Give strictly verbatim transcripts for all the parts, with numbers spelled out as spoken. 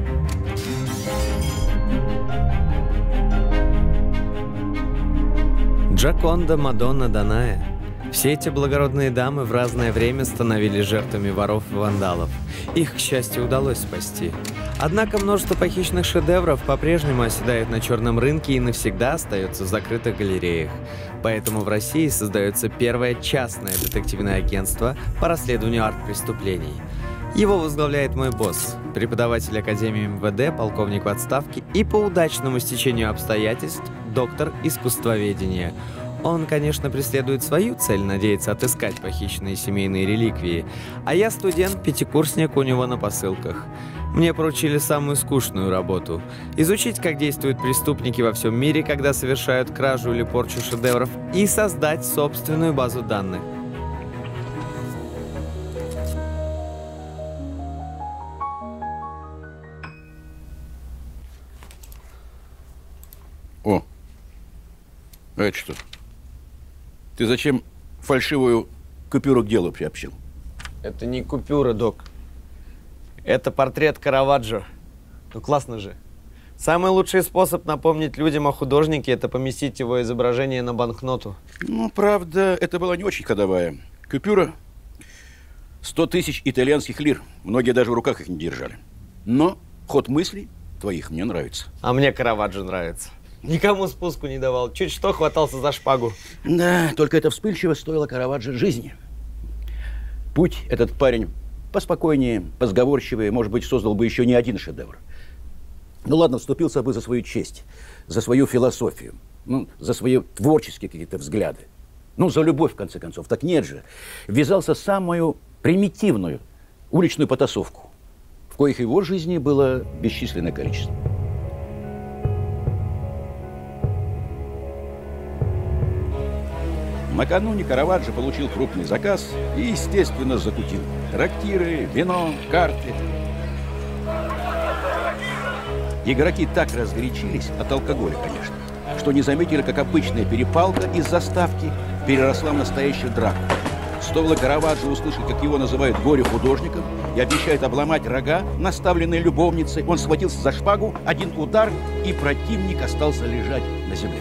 Джоконда, Мадонна, Даная. Все эти благородные дамы в разное время становились жертвами воров и вандалов. Их, к счастью, удалось спасти. Однако множество похищенных шедевров по-прежнему оседает на черном рынке и навсегда остается в закрытых галереях. Поэтому в России создается первое частное детективное агентство по расследованию арт-преступлений. Его возглавляет мой босс, преподаватель Академии эм вэ дэ, полковник в отставке и по удачному стечению обстоятельств доктор искусствоведения. Он, конечно, преследует свою цель, надеется отыскать похищенные семейные реликвии, а я студент-пятикурсник у него на посылках. Мне поручили самую скучную работу – изучить, как действуют преступники во всем мире, когда совершают кражу или порчу шедевров, и создать собственную базу данных. О, а это что? Ты зачем фальшивую купюру к делу приобщил? Это не купюра, док. Это портрет Караваджо. Ну, классно же. Самый лучший способ напомнить людям о художнике – это поместить его изображение на банкноту. Ну, правда, это была не очень ходовая купюра. Сто тысяч итальянских лир. Многие даже в руках их не держали. Но ход мыслей твоих мне нравится. А мне Караваджо нравится. Никому спуску не давал. Чуть что, хватался за шпагу. Да, только это вспыльчиво стоило Караваджо жизни. Путь этот парень поспокойнее, позговорчивее, может быть, создал бы еще не один шедевр. Ну ладно, вступился бы за свою честь, за свою философию, ну, за свои творческие какие-то взгляды. Ну, за любовь, в конце концов. Так нет же. Ввязался в самую примитивную уличную потасовку, в коих его жизни было бесчисленное количество. Накануне Караваджо получил крупный заказ и, естественно, закутил. Трактиры, вино, карты. Игроки так разгорячились, от алкоголя, конечно, что не заметили, как обычная перепалка из заставки переросла в настоящую драку. Стоило Караваджо услышать, как его называют горе-художником и обещают обломать рога, наставленные любовницей, он схватился за шпагу, один удар, и противник остался лежать на земле.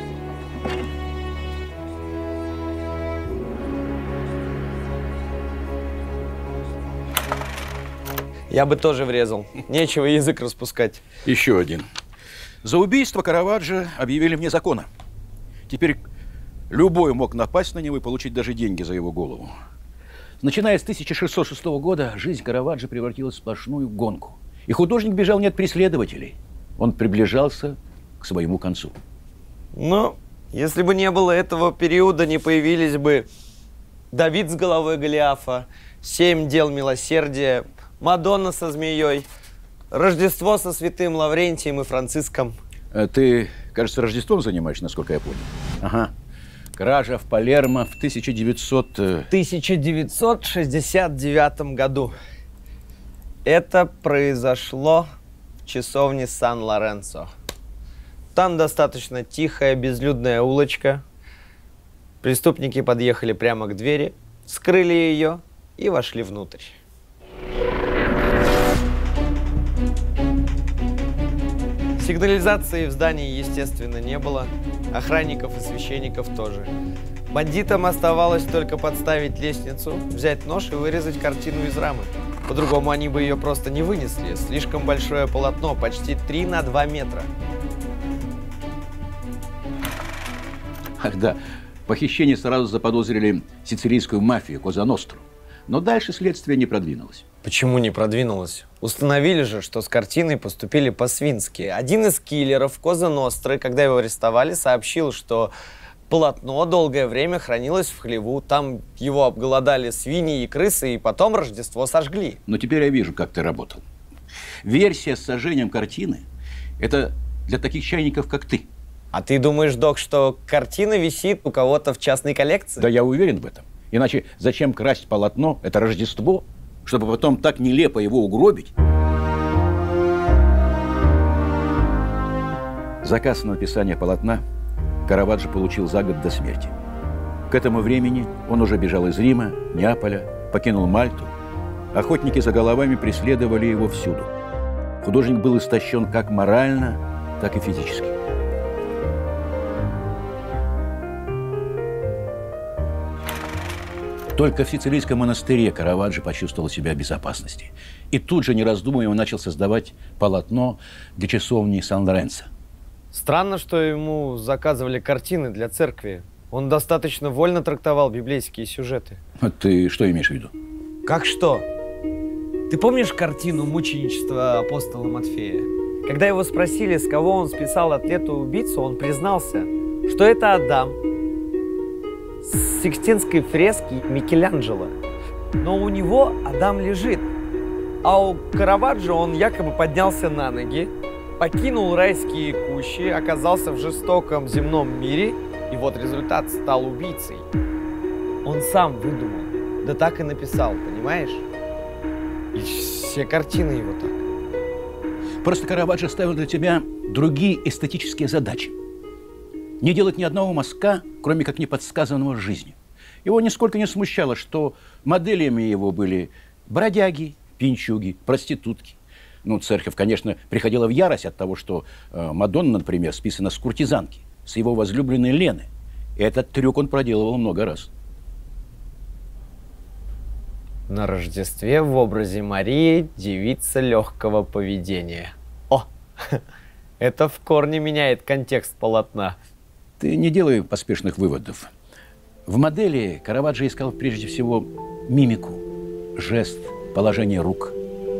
Я бы тоже врезал. Нечего язык распускать. Еще один. За убийство Караваджо объявили вне закона. Теперь любой мог напасть на него и получить даже деньги за его голову. Начиная с тысяча шестьсот шестого года, жизнь Караваджо превратилась в сплошную гонку. И художник бежал не от преследователей. Он приближался к своему концу. Но если бы не было этого периода, не появились бы Давид с головой Голиафа, Семь дел милосердия, Мадонна со змеей, Рождество со святым Лаврентием и Франциском. А ты, кажется, Рождеством занимаешься, насколько я понял. Ага. Кража в Палермо в тысяча девятисотом... тысяча девятьсот шестьдесят девятом году. Это произошло в часовне Сан-Лоренцо. Там достаточно тихая, безлюдная улочка. Преступники подъехали прямо к двери, вскрыли ее и вошли внутрь. Сигнализации в здании, естественно, не было. Охранников и священников тоже. Бандитам оставалось только подставить лестницу, взять нож и вырезать картину из рамы. По-другому они бы ее просто не вынесли. Слишком большое полотно, почти три на два метра. Ах да, похищение сразу заподозрили сицилийскую мафию Коза Ностру. Но дальше следствие не продвинулось. Почему не продвинулось? Установили же, что с картиной поступили по-свински. Один из киллеров Коза Ностры, когда его арестовали, сообщил, что полотно долгое время хранилось в хлеву. Там его обголодали свиньи и крысы, и потом Рождество сожгли. Но теперь я вижу, как ты работал. Версия с сожжением картины – это для таких чайников, как ты. А ты думаешь, док, что картина висит у кого-то в частной коллекции? Да я уверен в этом. Иначе зачем красть полотно? Это Рождество, чтобы потом так нелепо его угробить. Заказ на написание полотна Караваджо получил за год до смерти. К этому времени он уже бежал из Рима, Неаполя, покинул Мальту. Охотники за головами преследовали его всюду. Художник был истощен как морально, так и физически. Только в сицилийском монастыре Караваджо почувствовал себя в безопасности. И тут же, не раздумывая, он начал создавать полотно для часовни Сан-Лоренцо. Странно, что ему заказывали картины для церкви. Он достаточно вольно трактовал библейские сюжеты. А ты что имеешь в виду? Как что? Ты помнишь картину «Мученичество апостола Матфея»? Когда его спросили, с кого он списал атлета-убийцу, он признался, что это Адам с Сикстинской фрески Микеланджело. Но у него Адам лежит, а у Караваджо он якобы поднялся на ноги, покинул райские кущи, оказался в жестоком земном мире, и вот результат: стал убийцей. Он сам выдумал, да так и написал, понимаешь? И все картины его так. Просто Караваджо ставил для тебя другие эстетические задачи. Не делать ни одного мазка, кроме как неподсказанного жизнью. Его нисколько не смущало, что моделями его были бродяги, пьянчуги, проститутки. Ну, церковь, конечно, приходила в ярость от того, что э, Мадонна, например, списана с куртизанки, с его возлюбленной Лены. И этот трюк он проделывал много раз. На Рождестве в образе Марии девица легкого поведения. О, это в корне меняет контекст полотна. Ты не делай поспешных выводов. В модели Караваджо искал прежде всего мимику, жест, положение рук.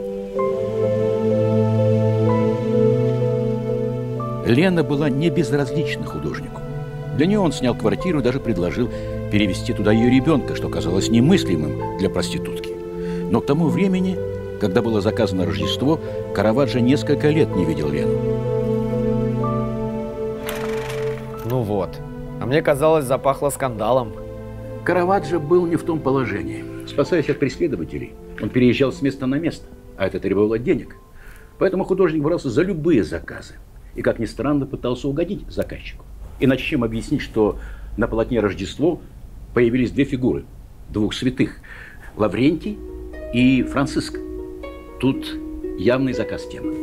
Лена была не безразлична художнику. Для нее он снял квартиру и даже предложил перевести туда ее ребенка, что казалось немыслимым для проститутки. Но к тому времени, когда было заказано Рождество, Караваджо несколько лет не видел Лену. Ну вот. А мне казалось, запахло скандалом. Караваджо был не в том положении. Спасаясь от преследователей, он переезжал с места на место, а это требовало денег. Поэтому художник брался за любые заказы. И, как ни странно, пытался угодить заказчику. Иначе чем объяснить, что на полотне «Рождество» появились две фигуры, двух святых – Лаврентий и Франциск. Тут явный заказ темы.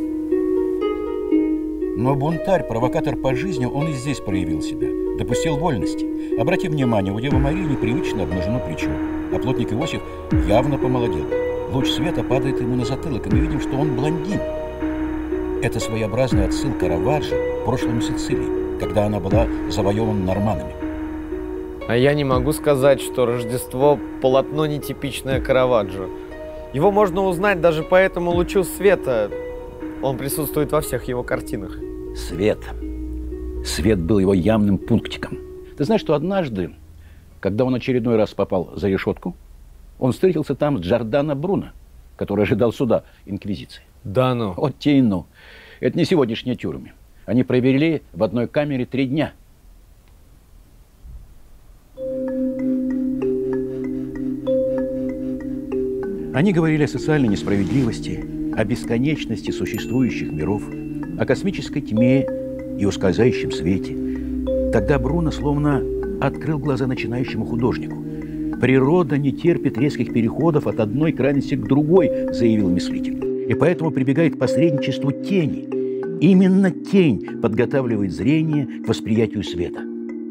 Но бунтарь, провокатор по жизни, он и здесь проявил себя, допустил вольности. Обрати внимание, у Девы Марии непривычно обнажено плечо, а плотник Иосиф явно помолодел. Луч света падает ему на затылок, и мы видим, что он блондин. Это своеобразный отсыл Караваджо к прошлому Сицилии, когда она была завоевана норманнами. А я не могу сказать, что Рождество – полотно нетипичное Караваджо. Его можно узнать даже по этому лучу света. Он присутствует во всех его картинах. Свет. Свет был его явным пунктиком. Ты знаешь, что однажды, когда он очередной раз попал за решетку, он встретился там с Джордано Бруно, который ожидал суда инквизиции. Да ну. Вот те и ну. Это не сегодняшние тюрьмы. Они провели в одной камере три дня. Они говорили о социальной несправедливости, о бесконечности существующих миров, о космической тьме и ускользающем свете. Тогда Бруно словно открыл глаза начинающему художнику. «Природа не терпит резких переходов от одной крайности к другой», заявил мыслитель. И поэтому прибегает к посредничеству тени. Именно тень подготавливает зрение к восприятию света.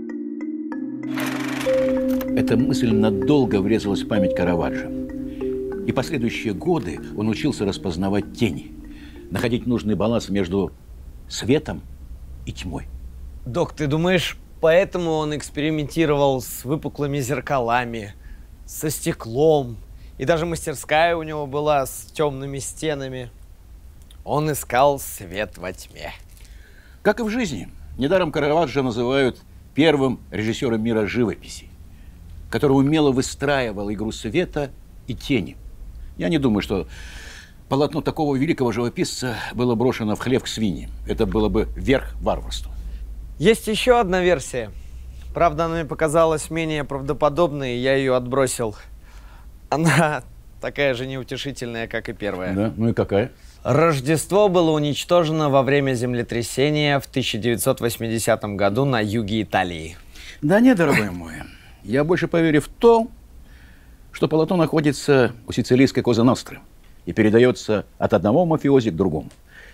Эта мысль надолго врезалась в память Караваджо. И последующие годы он учился распознавать тени, находить нужный баланс между светом и тьмой. Док, ты думаешь, поэтому он экспериментировал с выпуклыми зеркалами, со стеклом, и даже мастерская у него была с темными стенами? Он искал свет во тьме. Как и в жизни. Недаром Караваджо называют первым режиссером мира живописи, который умело выстраивал игру света и тени. Я не думаю, что полотно такого великого живописца было брошено в хлев к свиньи. Это было бы верх варварства. Есть еще одна версия. Правда, она мне показалась менее правдоподобной, и я ее отбросил. Она такая же неутешительная, как и первая. Да? Ну и какая? Рождество было уничтожено во время землетрясения в тысяча девятьсот восьмидесятом году на юге Италии. Да нет, дорогой мой. Я больше поверю в то, что полотно находится у сицилийской Коза Ностры и передается от одного мафиози к другому.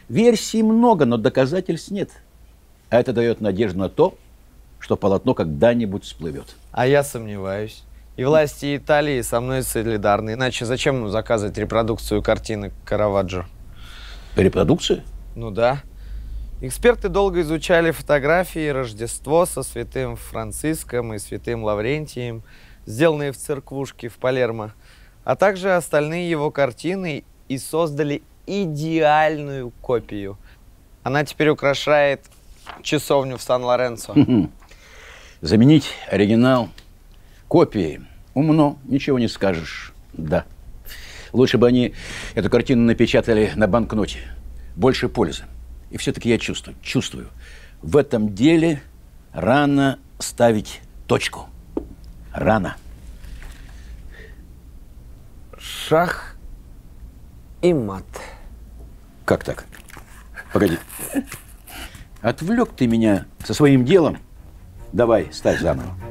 Версий много, но доказательств нет. А это дает надежду на то, что полотно когда-нибудь всплывет. А я сомневаюсь. И власти Италии со мной солидарны. Иначе зачем заказывать репродукцию картины Караваджо? Репродукция? Ну да. Эксперты долго изучали фотографии Рождество со святым Франциском и святым Лаврентием, сделанные в церквушке в Палермо, а также остальные его картины, и создали идеальную копию. Она теперь украшает часовню в Сан-Лоренцо. Заменить оригинал копией умно, ничего не скажешь. Да. Лучше бы они эту картину напечатали на банкноте. Больше пользы. И все-таки я чувствую, чувствую, в этом деле рано ставить точку. Рано. Шах и мат. Как так? Погоди. Отвлек ты меня со своим делом. Давай, ставь заново.